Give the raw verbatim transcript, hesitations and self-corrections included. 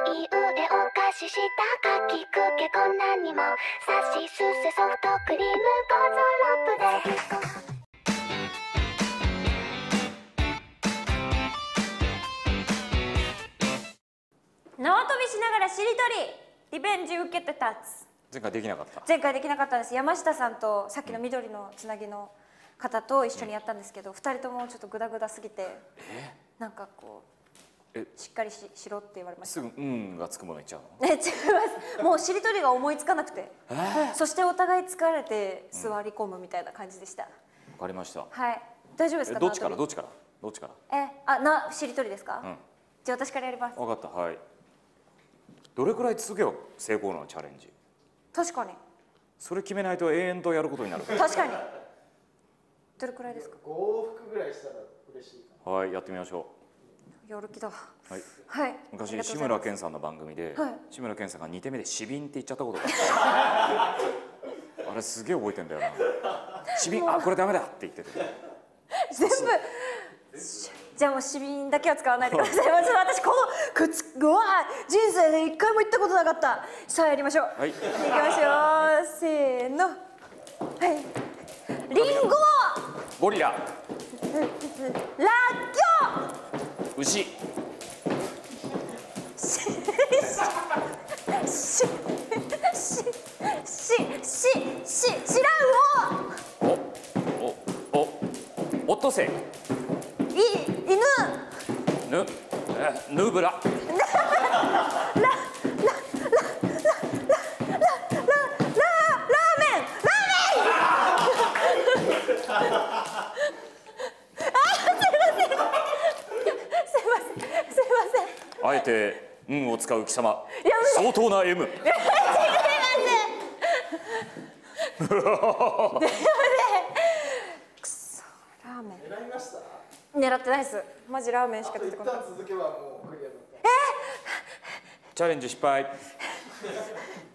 い腕を貸ししたかきくけこんなにもさしすせソフトクリームゴゾロップで縄跳びしながらしりとりリベンジ受けて立つ。 前回できなかった。 前回できなかったんです。山下さんとさっきの緑のつなぎの方と一緒にやったんですけど、ふたりともちょっとグダグダすぎて、なんかこうしっかり し, しろって言われました。 すぐ「うん」がつくもの言っちゃうの？ え違います。もうしりとりが思いつかなくて、そしてお互い疲れて座り込むみたいな感じでした。わかりました。 はい、大丈夫ですか？ どっちからどっちからどっちから？ えあなしりとりですか？ うん、 じゃあ私からやります。 分かった。はい。どれくらい続けよう成功のチャレンジ。 確かにそれ決めないと永遠とやることになる。 確かに。どれくらいですか？ ご往復ぐらいしたら嬉しいかな。 はい、やってみましょう。やる気だ。はい、 はい、昔志村けんさんの番組で、はい、志村けんさんがにてんめで「しびん」って言っちゃったことがあったあれすげえ覚えてんだよな。しびん、あこれダメだって言ってて全部じゃあもうしびんだけは使わないでください。私このくつうわ人生で一回も行ったことなかった。さあやりましょう。はい、行きましょう。せーの。はい。リンゴ。 ゴリラ。 らっきょう。 牛。しししししし知らんおおおオットセイ。 い犬。 ぬえヌーブラ。あえて「うん」を使う貴様相当な エム。 違いますくそラーメン狙いました？ 狙ってないです。マジラーメンしか出てこない。 一旦続けばもうクリアだった。 えチャレンジ失敗。